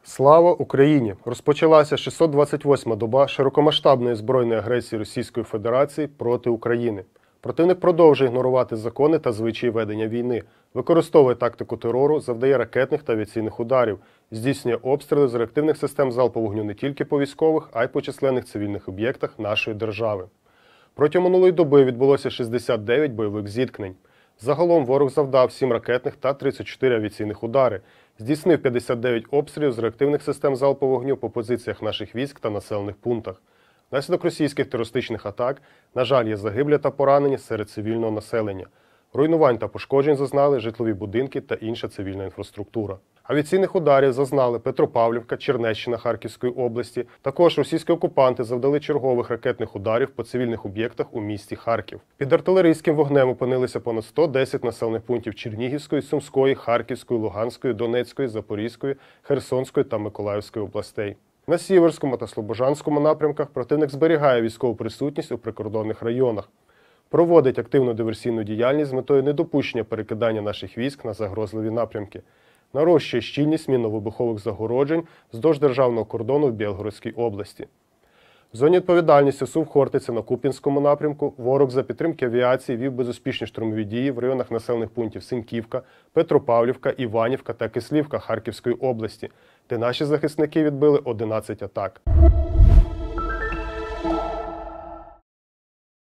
Слава Україні! Розпочалася 628-ма доба широкомасштабної збройної агресії Російської Федерації проти України. Противник продовжує ігнорувати закони та звичаї ведення війни, використовує тактику терору, завдає ракетних та авіаційних ударів, здійснює обстріли з реактивних систем залпового вогню не тільки по військових, а й по численних цивільних об'єктах нашої держави. Протягом минулої доби відбулося 69 бойових зіткнень. Загалом ворог завдав 7 ракетних та 34 авіаційних удари, здійснив 59 обстрілів з реактивних систем залпового вогню по позиціях наших військ та населених пунктах. Внаслідок російських терористичних атак, на жаль, є загиблі та поранені серед цивільного населення. Руйнувань та пошкоджень зазнали житлові будинки та інша цивільна інфраструктура. Авіаційних ударів зазнали Петропавлівка, Чернещина Харківської області. Також російські окупанти завдали чергових ракетних ударів по цивільних об'єктах у місті Харків. Під артилерійським вогнем опинилися понад 110 населених пунктів Чернігівської, Сумської, Харківської, Луганської, Донецької, Запорізької, Херсонської та Миколаївської областей. На Сіверському та Слобожанському напрямках противник зберігає військову присутність у прикордонних районах. Проводить активну диверсійну діяльність з метою недопущення перекидання наших військ на загрозливі напрямки. Нарощує щільність мінно-вибухових загороджень вздовж державного кордону в Білгородській області. В зоні відповідальності Сув-Хортиця на Куп'янському напрямку ворог за підтримки авіації вів безуспішні штурмові дії в районах населених пунктів Синьківка, Петропавлівка, Іванівка та Кислівка Харківської області, де наші захисники відбили 11 атак.